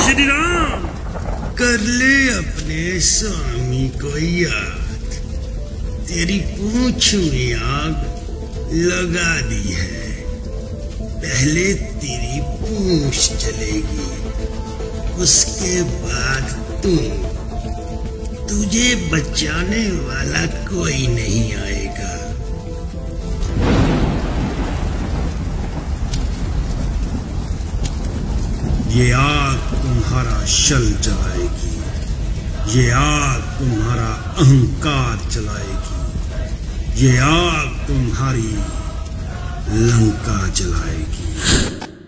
श्री राम। कर ले अपने स्वामी को याद, तेरी पूंछ में आग लगा दी है। पहले तेरी पूंछ जलेगी, उसके बाद तुझे बचाने वाला कोई नहीं आएगा। ये आग तुम्हारा शल जलाएगी, ये आग तुम्हारा अहंकार जलाएगी, ये आग तुम्हारी लंका जलाएगी।